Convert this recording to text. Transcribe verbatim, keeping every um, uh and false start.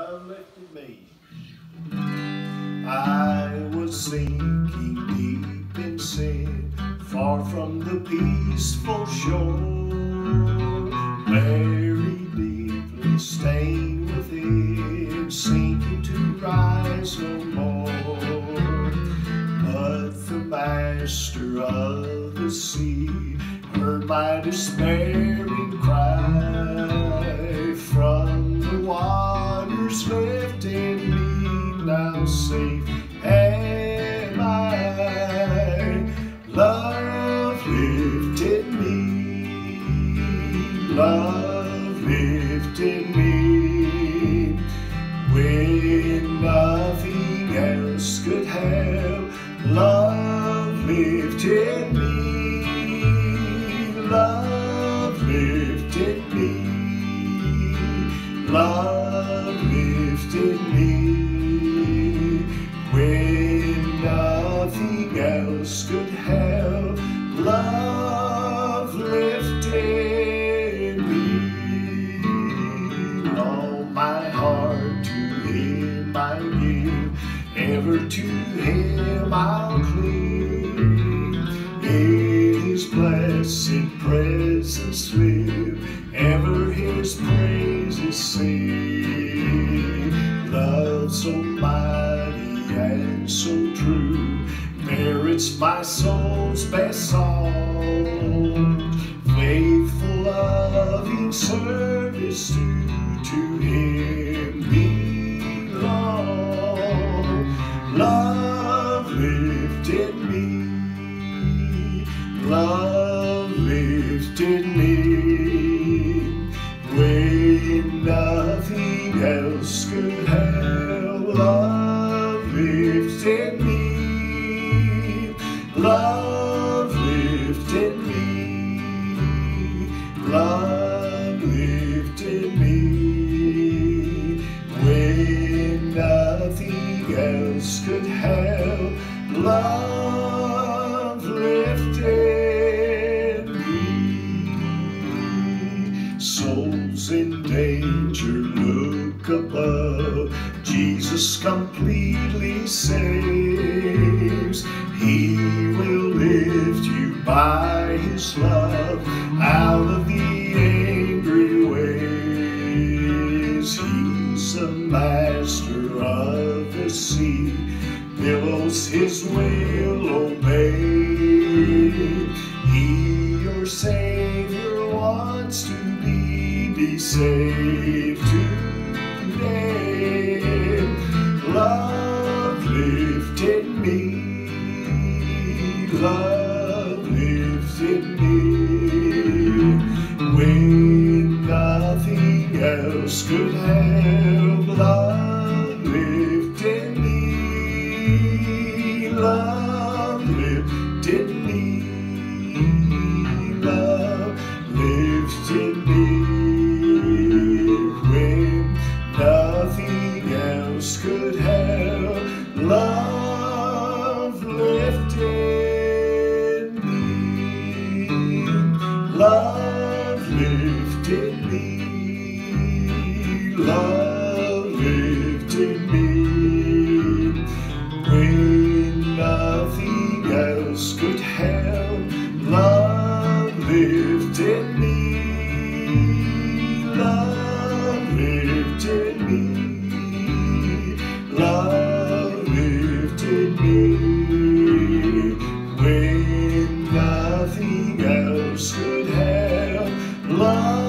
love lifted me. I was sinking deep in sin, far from the peaceful shore, very deeply stained within, sinking to rise no more. But the master of the sea heard my despairing cry, from the waters lifted me, now safe am I. Love lifted me, love lifted me, when nothing else could help. Love lifted me, love lifted me, love lifted me, when nothing else could help. Love lifted me. All my heart to Him I give, ever to Him I'll cling. In His blessed presence live, ever His praises sing. Love so mighty and so true merits my soul's best song. Faithful, loving service to, to Him belong. Love lifted me, love lifted me, when nothing else could help. Love lifted me, love lifted me, love lifted me, when nothing else could help. Love lifted me. Souls in danger look above, Jesus completely saves. He will lift you by His love out of the angry waves. He's the master of the sea, billows His will obey. He, your Savior, wants to be, be saved today. Love lifted me, love lifted me, when nothing else could help. Love lifted me, love lifted me, love lifted me, when nothing else could help. Love lifted me, love lifted me, love lifted me, when nothing else could help. Love lifted me, love lifted me, love lifted me, when nothing else could help. Love